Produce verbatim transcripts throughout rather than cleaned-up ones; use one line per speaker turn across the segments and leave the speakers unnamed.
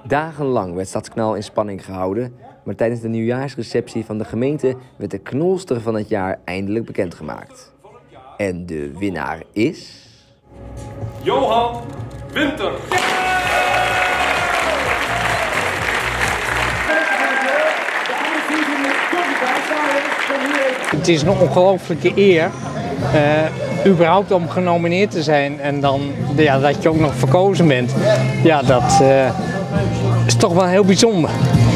Dagenlang werd Stadskanaal in spanning gehouden, maar tijdens de nieuwjaarsreceptie van de gemeente werd de knolster van het jaar eindelijk bekendgemaakt. En de winnaar is...
Johan Winter!
Het is een ongelooflijke eer, uh, überhaupt om genomineerd te zijn en dan ja, dat je ook nog verkozen bent. Ja, dat uh, is toch wel heel bijzonder.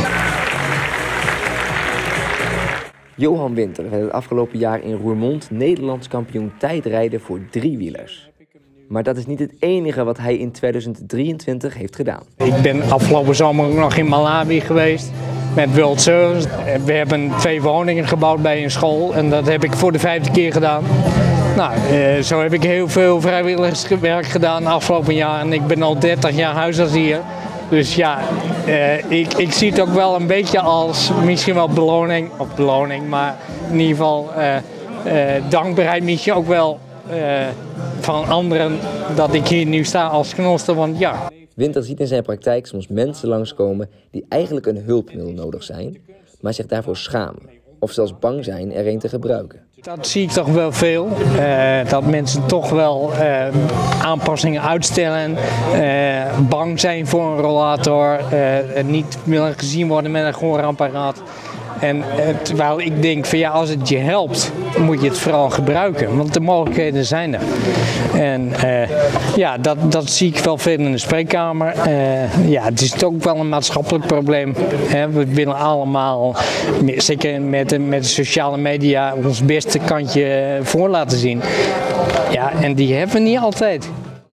Johan Winter werd het afgelopen jaar in Roermond Nederlands kampioen tijdrijden voor driewielers. Maar dat is niet het enige wat hij in tweeduizend drieëntwintig heeft gedaan.
Ik ben afgelopen zomer ook nog in Malawi geweest met World Service. We hebben twee woningen gebouwd bij een school en dat heb ik voor de vijfde keer gedaan. Nou, uh, zo heb ik heel veel vrijwilligerswerk gedaan de afgelopen jaar en ik ben al dertig jaar huisarts hier. Dus ja, uh, ik, ik zie het ook wel een beetje als misschien wel beloning, of beloning, maar in ieder geval uh, uh, dankbaarheid misschien ook wel uh, van anderen dat ik hier nu sta als knolster, want ja.
Winter ziet in zijn praktijk soms mensen langskomen die eigenlijk een hulpmiddel nodig zijn, maar zich daarvoor schamen of zelfs bang zijn er een te gebruiken.
Dat zie ik toch wel veel, uh, dat mensen toch wel uh, aanpassingen uitstellen, uh, bang zijn voor een rollator, uh, niet willen gezien worden met een gehoorapparaat. En uh, terwijl ik denk van ja, als het je helpt, moet je het vooral gebruiken, want de mogelijkheden zijn er. En uh, ja, dat, dat zie ik wel veel in de spreekkamer. Uh, ja, het is ook wel een maatschappelijk probleem. Hè. We willen allemaal, zeker met de, met de sociale media, ons beste kantje voor laten zien. Ja, en die hebben we niet altijd.